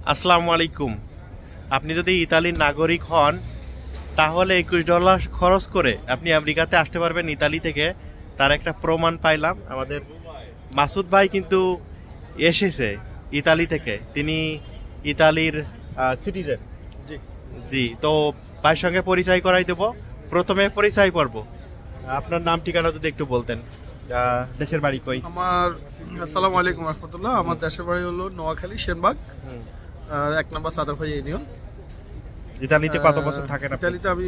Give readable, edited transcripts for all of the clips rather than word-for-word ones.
আসসালামু আলাইকুম। আপনি যদি ইতালির নাগরিক হন তাহলে $21 খরচ করে আপনি আমেরিকাতে আসতে পারবেন ইতালি থেকে। তার একটা প্রমাণ পাইলাম। আমাদের মাসুদ ভাই কিন্তু এসেছে ইতালি থেকে, তিনি ইতালির সিটিজেন। জি জি, তো ভাইয়ের সঙ্গে পরিচয় করাই দেব। প্রথমে পরিচয় পর্ব, আপনার নাম ঠিকানা যদি একটু বলতেন, দেশের বাড়ি কই? আমার আসসালামু আলাইকুম রাহমাতুল্লাহ। আমার দেশের বাড়ি হলো নোয়াখালী সেনবাগ, 1 নম্বর সাদারভাই ইউনিয়ন। ইতালিতে কত বছর থাকেন আপনি? ইতালিতে আমি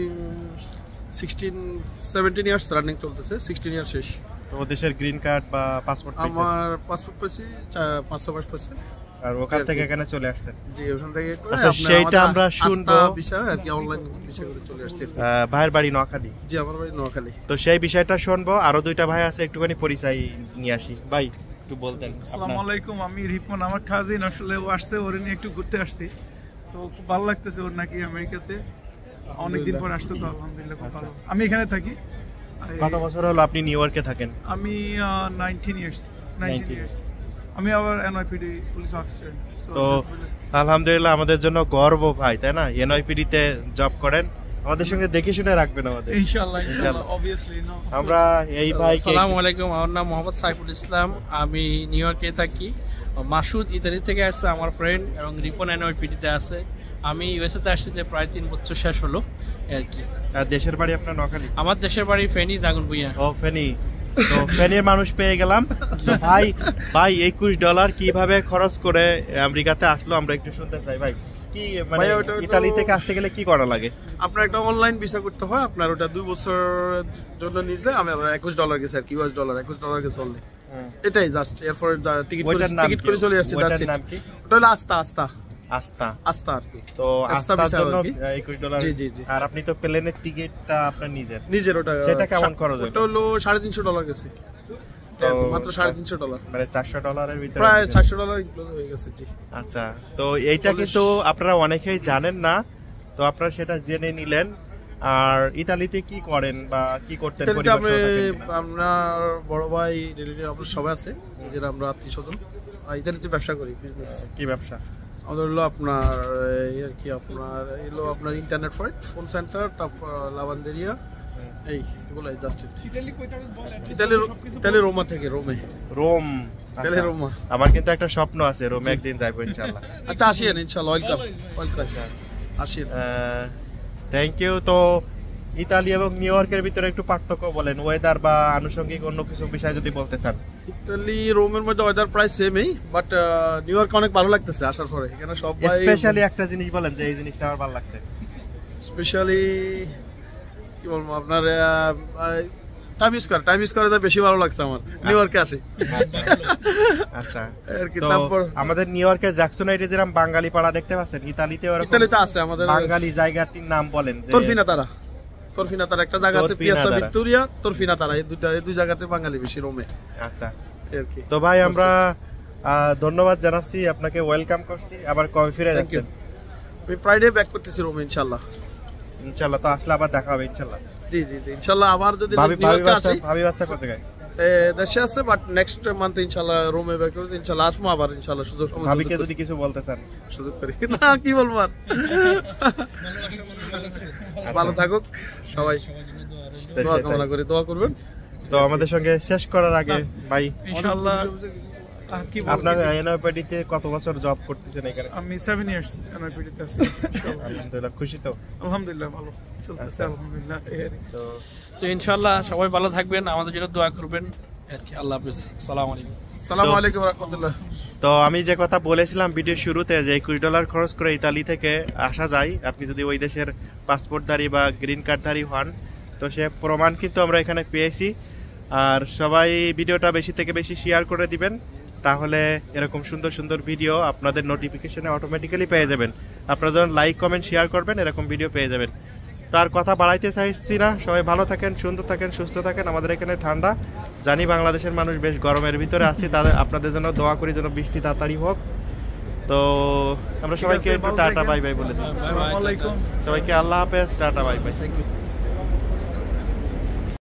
17 ইয়ার্স রানিং চলতেছে, 16 ইয়ার শেষ। তো দেশের গ্রিন কার্ড বা পাসপোর্ট? আমার পাসপোর্ট পেয়েছি 500 মাস পেয়েছি। আর ওখান থেকে এখানে চলে আসছেন? জি, ওখান থেকে করে আচ্ছা, সেইটা আমরা শুনবো। বিষয় আর কি, অনলাইন বিষয় করে চলে আসছি। ভাইয়ের বাড়ি নোয়াখালী? জি, আমার বাড়ি নোয়াখালী। তো সেই বিষয়টা শুনবো। আরো দুইটা ভাই আছে, একটুখানি পরিচয় নিয়ে আসি। ভাই একটু বলতেন। আসসালামু আলাইকুম, আমি রিপন, আমার কাজিন আসলে ও আসছে, ওরে নিয়ে একটু ঘুরতে আসছি। তো খুব ভালো লাগতেছে, ওর নাকি আমেরিকাতে অনেকদিন পর আসছে, তো আলহামদুলিল্লাহ খুব ভালো। আমি এখানে থাকি। কত বছর হলো আপনি নিউ ইয়র্কে থাকেন? আমি 19 ইয়ার্স। আমি আবার এনওয়াইপিডি পুলিশ অফিসার। তো আলহামদুলিল্লাহ, আমাদের জন্য গর্ব ভাই, তাই না? এনওয়াইপিডি তে জব করেন, আমাদের সঙ্গে দেখে শুনে রাখবেন আমাদের, ইনশাআল্লাহ। অবভিয়াসলি আমরা এই ভাই। আসসালামু আলাইকুম, আমার নাম মোহাম্মদ সাইফুল ইসলাম, আমি নিউ ইয়র্কে থাকি। মাসুদ ইতালি থেকে আসছে, আমার ফ্রেন্ড, এবং রিপন এনওয়াইপিডিতে আছে। আমি ইউএসএ তে আসছি প্রায় 3 বছর শেষ হলো আর কি। আর দেশের বাড়ি আপনার নোয়াখালী? আমার দেশের বাড়ি ফেনী, দাগনভূঞা। ও, ফেনী। তো ফেনীর মানুষ পেয়ে গেলাম। ভাই ভাই $21 কিভাবে খরচ করে আমেরিকাতে আসলো আমরা একটু শুনতে চাই। ভাই কি মানে ইতালি থেকে আসতে গেলে কি করা লাগে? আপনার একটা অনলাইন ভিসা করতে হয়। আপনার ওটা 2 বছরের জন্য নিলে আমি $21 গেছে আর কি, $21 গেছে অনলি। এটাই জাস্ট। এরপর টিকিট করে চলে আসছে। ওটার নাম কি? ওটা হলো আস্থা আর কি। তো আস্থার জন্য $21। জি জি জি। আর আপনি তো প্লেনের টিকিটটা আপনার নিজের, ওটা সেটা কেমন খরচ? ওটা হলো $350 গেছে, মাত্র $350, মানে $400 এর ভিতরে, প্রায় $400 ইনক্লুড হয়ে গেছে। জি। আচ্ছা, তো এইটা কিন্তু আপনারা অনেকেই জানেন না, তো আপনারা সেটা জেনে নিলেন। আর ইতালিতে কি করেন বা কি করতেন? আপনার বড় ভাই, রিলেটিভ, আপনার সবাই আছে, যেটা আমরা আত্মীয়স্বজন। ইতালিতে ব্যবসা করি, বিজনেস। কি ব্যবসা? আমাদের হলো আপনার আর কি, আপনার ইন্টারনেট ফোন সেন্টার, তারপর লাভান্ডেরিয়া, এইগুলাই জাস্ট। ইতালি রোমা থেকে। রোম? Italy Roma. আমার কিন্তু একটা স্বপ্ন আছে, রোমে একদিন যাইবো ইনশাআল্লাহ। আচ্ছা, আসিয়েন ইনশাআল্লাহ। ওয়েলকাম আসিয়েন। Thank you. তো ইতালি এবং নিউ ইয়র্কের ভিতরে একটু পার্থক্য বলেন, ওয়েদার বা আনুষঙ্গিক অন্য কিছু বিষয় যদি বলতে চান। ইতালি রোমের মধ্যে ওয়েদার প্রায় সেমই, বাট নিউ ইয়র্ক অনেক ভালো লাগতেছে আসার পরে। এখানে সবাই স্পেশালি একটা জিনিস বলেন যে এই জিনিসটা আমার ভালো লাগছে। স্পেশালি কি বলবো, আপনার টাইম ইউজ করে বেশি ভালো লাগছে আমার নিউ ইয়র্কে আসে। আচ্ছা, তো আমাদের নিউ ইয়র্কে জ্যাকসন হাইটে যেরকম বাঙালি পাড়া দেখতে পাচ্ছেন, ইতালিতে আছে আমাদের বাঙালি জায়গাটির নাম বলেন। তরফিনাতারা একটা জায়গা আছে, পিয়াসা ভিক্টোরিয়া, তরফিনাতারা, এই দুই জায়গাতে বাঙালি বেশি রোমে। আচ্ছা, তো ভাই আমরা ধন্যবাদ জানাচ্ছি আপনাকে, ওয়েলকাম করছি। আবার কবে ফিরে যাচ্ছেন? ফ্রাইডে ব্যাক করতেছি রোমে ইনশাআল্লাহ। তো আসলে আবার দেখা হবে ইনশাআল্লাহ। জি জি জি, ইনশাআল্লাহ। আবার যদি নিউ ইয়র্কে আসি, ভাবি বাচ্চা কত গায় দেশে আছে, বাট নেক্সট মান্থ ইনশাআল্লাহ রোমে ব্যাক করতে ইনশাআল্লাহ আসবো আবার ইনশাআল্লাহ। ভাবিকে যদি কিছু বলতে চান সুযোগ করি না, কি বলবো আর। ভালো থাকুক সবাই, দোয়া কামনা করি, দোয়া করবেন। তো আমাদের সঙ্গে শেষ করার আগে ভাই, ইনশাআল্লাহ আপনার এনওয়াইপিডিতে কত বছর জব করতেছেন এখানে? আমি 7 ইয়ার্স এনওয়াইপিডিতে আছি। আলহামদুলিল্লাহ, খুশি তো? আলহামদুলিল্লাহ, ভালো চলতেছে আলহামদুলিল্লাহ। তো ইনশাআল্লাহ সবাই ভালো থাকবেন, আমাদের জন্য দোয়া করবেন আর কি। আল্লাহ হাফেজ, আসসালামু আলাইকুম। আসসালামু আলাইকুম ওয়া রাহমাতুল্লাহ। তো আমি যে কথা বলেছিলাম ভিডিওর শুরুতে, যে $21 খরচ করে ইতালি থেকে আসা যায় আপনি যদি ওই দেশের পাসপোর্টধারী বা গ্রিন কার্ডধারী হন, তো সে প্রমাণ কিন্তু আমরা এখানে পেয়েছি। আর সবাই ভিডিওটা বেশি থেকে বেশি শেয়ার করে দিবেন, তাহলে এরকম সুন্দর সুন্দর ভিডিও আপনাদের নোটিফিকেশনে অটোমেটিক্যালি পেয়ে যাবেন। আপনারা যখন লাইক কমেন্ট শেয়ার করবেন, এরকম ভিডিও পেয়ে যাবেন। তার কথা বাড়াইতে চাইছি না, সবাই ভালো থাকেন, সুন্দর থাকেন, সুস্থ থাকেন। আমাদের এখানে ঠান্ডা, জানি বাংলাদেশের মানুষ বেশ গরমের ভিতরে আছি, তাদের আপনাদের জন্য দোয়া করি যেন বৃষ্টি তাড়াতাড়ি হোক। তো আমরা সবাইকে টাটা বাই বাই বলে দিই। আসসালামু আলাইকুম সবাইকে, আল্লাহ হাফেজ, টাটা বাই বাই।